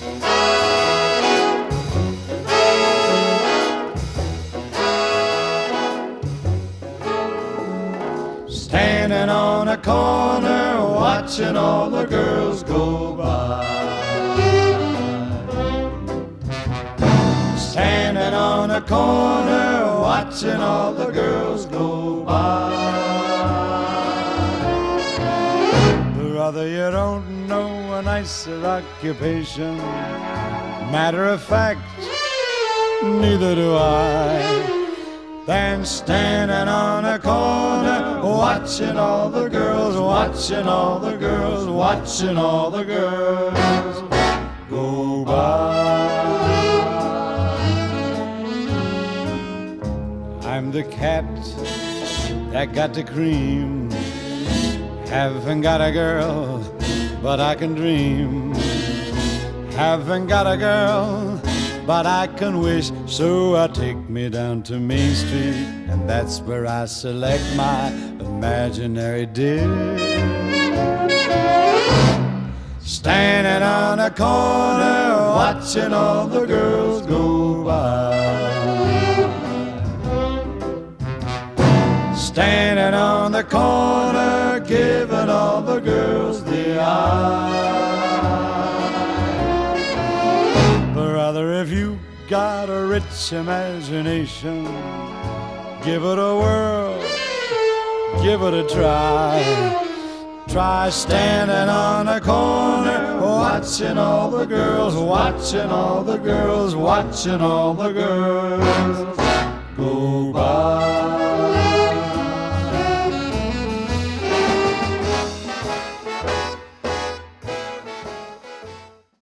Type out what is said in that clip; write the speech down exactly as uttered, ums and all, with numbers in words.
Standing on a corner, watching all the girls go by. Standing on a corner, watching all the girls go by. Brother, you don't know a nicer occupation. Matter of fact, neither do I. Than standing on a corner, watching all the girls, watching all the girls, watching all the girls go by. I'm the cat that got the cream. Haven't got a girl, but I can dream. Haven't got a girl, but I can wish. So I take me down to Main Street, and that's where I select my imaginary dish. Standing on a corner, watching all the girls go by. Standing on the corner, giving all the girls the eye. Brother, if you got a rich imagination, give it a whirl, give it a try. Try standing on a corner, watching all the girls, watching all the girls, watching all the girls go by.